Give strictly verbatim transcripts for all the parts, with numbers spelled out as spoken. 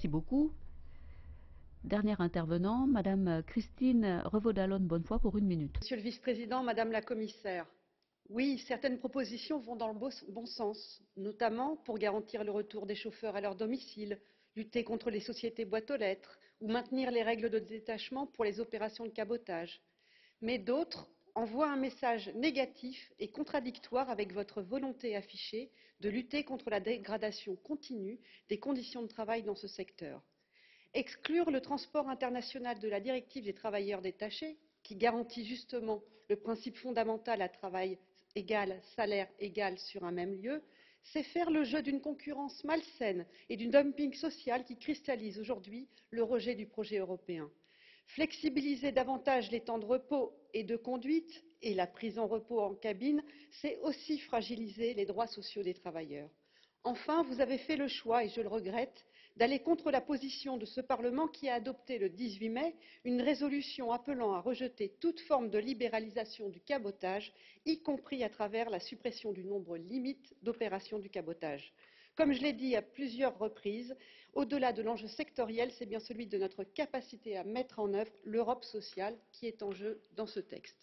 Merci beaucoup. Dernier intervenant, Madame Christine Revaud-Dallon-Bonnefoy pour une minute. Monsieur le vice-président, Madame la commissaire, oui, certaines propositions vont dans le bon sens, notamment pour garantir le retour des chauffeurs à leur domicile, lutter contre les sociétés boîtes aux lettres ou maintenir les règles de détachement pour les opérations de cabotage. Mais d'autres envoient un message négatif et contradictoire avec votre volonté affichée de lutter contre la dégradation continue des conditions de travail dans ce secteur. Exclure le transport international de la directive des travailleurs détachés, qui garantit justement le principe fondamental à travail égal, salaire égal sur un même lieu, c'est faire le jeu d'une concurrence malsaine et du dumping social qui cristallise aujourd'hui le rejet du projet européen. Flexibiliser davantage les temps de repos et de conduite et la prise en repos en cabine, c'est aussi fragiliser les droits sociaux des travailleurs. Enfin, vous avez fait le choix, et je le regrette, d'aller contre la position de ce Parlement qui a adopté le dix-huit mai une résolution appelant à rejeter toute forme de libéralisation du cabotage, y compris à travers la suppression du nombre limite d'opérations du cabotage. Comme je l'ai dit à plusieurs reprises, au-delà de l'enjeu sectoriel, c'est bien celui de notre capacité à mettre en œuvre l'Europe sociale qui est en jeu dans ce texte.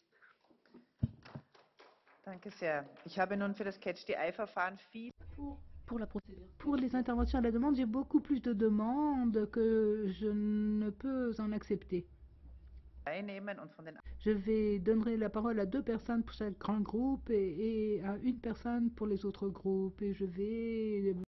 Danke sehr. Ich habe nun für das Catch the Eye-Verfahren viel Pour la procédure. Pour les interventions à la demande, j'ai beaucoup plus de demandes que je ne peux en accepter. teilnehmen und von den Je vais donner la parole à deux personnes pour chaque grand groupe et, et à une personne pour les autres groupes. Et je vais